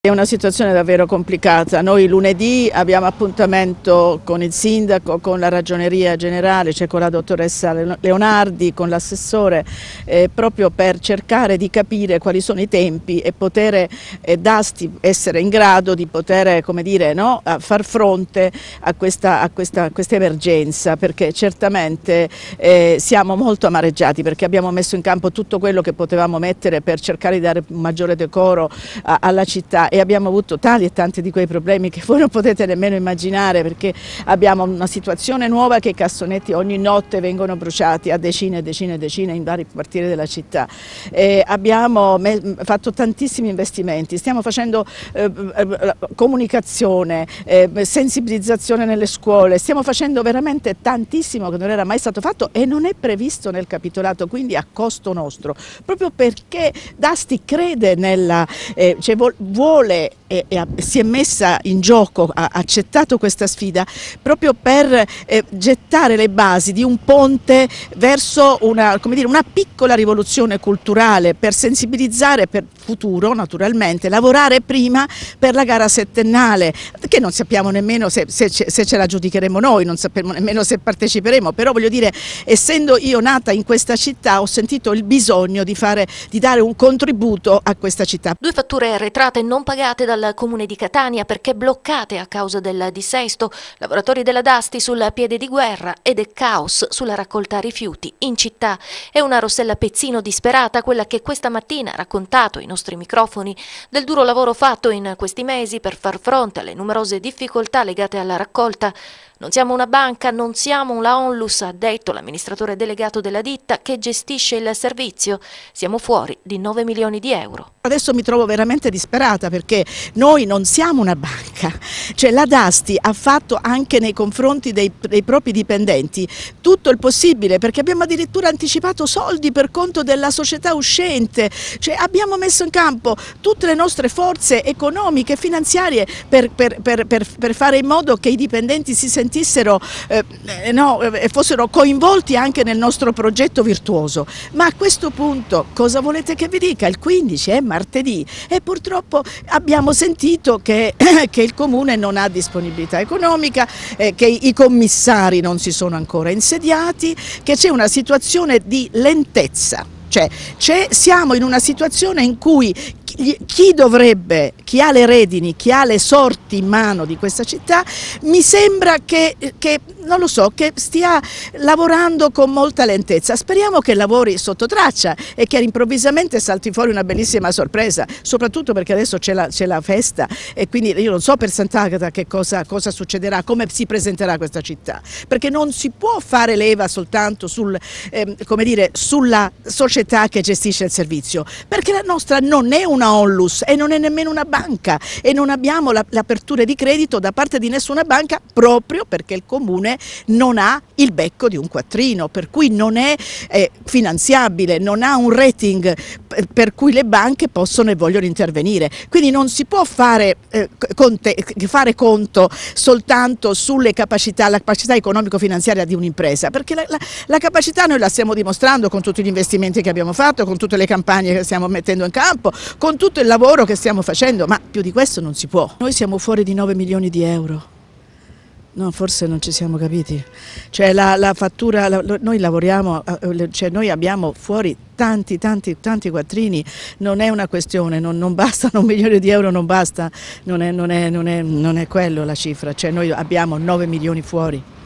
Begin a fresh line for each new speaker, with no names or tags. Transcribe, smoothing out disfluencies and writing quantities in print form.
È una situazione davvero complicata. Noi lunedì abbiamo appuntamento con il sindaco, con la ragioneria generale, cioè con la dottoressa Leonardi, con l'assessore, proprio per cercare di capire quali sono i tempi e poter Dasti essere in grado di poter, come dire, no, far fronte a questa emergenza, perché certamente siamo molto amareggiati, perché abbiamo messo in campo tutto quello che potevamo mettere per cercare di dare un maggiore decoro alla città. E abbiamo avuto tali e tanti di quei problemi che voi non potete nemmeno immaginare, perché abbiamo una situazione nuova che i cassonetti ogni notte vengono bruciati a decine e decine e decine in vari quartieri della città. Abbiamo fatto tantissimi investimenti, stiamo facendo comunicazione, sensibilizzazione nelle scuole, stiamo facendo veramente tantissimo che non era mai stato fatto e non è previsto nel capitolato, quindi a costo nostro, proprio perché Dasti crede nella, cioè vuole e si è messa in gioco, ha accettato questa sfida proprio per gettare le basi di un ponte verso una, come dire, una piccola rivoluzione culturale, per sensibilizzare per futuro naturalmente, lavorare prima per la gara settennale, che non sappiamo nemmeno se ce la giudicheremo noi, non sappiamo nemmeno se parteciperemo, però voglio dire, essendo io nata in questa città ho sentito il bisogno di dare un contributo a questa città.
2 fatture arretrate non pagate dal Comune di Catania perché bloccate a causa del dissesto, lavoratori della Dasti sul piede di guerra ed è caos sulla raccolta rifiuti in città. È una Rossella Pezzino disperata quella che questa mattina ha raccontato ai nostri microfoni del duro lavoro fatto in questi mesi per far fronte alle numerose difficoltà legate alla raccolta. Non siamo una banca, non siamo la Onlus, ha detto l'amministratore delegato della ditta che gestisce il servizio. Siamo fuori di 9 milioni di euro.
Adesso mi trovo veramente disperata perché noi non siamo una banca, cioè la Dasti ha fatto anche nei confronti dei propri dipendenti tutto il possibile, perché abbiamo addirittura anticipato soldi per conto della società uscente, cioè abbiamo messo in campo tutte le nostre forze economiche e finanziarie per fare in modo che i dipendenti si sentissero e fossero coinvolti anche nel nostro progetto virtuoso. Ma a questo punto cosa volete che vi dica? Il 15 è martedì e purtroppo abbiamo sentito che il Comune non ha disponibilità economica, che i commissari non si sono ancora insediati, che c'è una situazione di lentezza. Cioè, siamo in una situazione in cui chi ha le redini, chi ha le sorti in mano di questa città, mi sembra che non lo so, che stia lavorando con molta lentezza. Speriamo che lavori sotto traccia e che improvvisamente salti fuori una bellissima sorpresa, soprattutto perché adesso c'è la festa e quindi io non so per Sant'Agata che cosa succederà, come si presenterà questa città, perché non si può fare leva soltanto come dire, sulla società che gestisce il servizio, perché la nostra non è una Onlus e non è nemmeno una banca e non abbiamo l'apertura di credito da parte di nessuna banca, proprio perché il Comune non ha il becco di un quattrino, per cui non è finanziabile, non ha un rating per cui le banche possono e vogliono intervenire. Quindi non si può fare conto soltanto sulle capacità, la capacità economico-finanziaria di un'impresa, perché la capacità noi la stiamo dimostrando con tutti gli investimenti che abbiamo fatto, con tutte le campagne che stiamo mettendo in campo, con tutto il lavoro che stiamo facendo, ma più di questo non si può. Noi siamo fuori di 9 milioni di euro. No, forse non ci siamo capiti. Cioè la fattura, noi lavoriamo, cioè noi abbiamo fuori tanti quattrini, non è una questione, non bastano 1 milione di euro, non basta, non è quello la cifra, cioè noi abbiamo 9 milioni fuori.